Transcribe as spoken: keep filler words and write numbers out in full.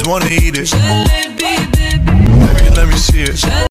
wanna eat it. Jalebi, baby. Let me, let me see it.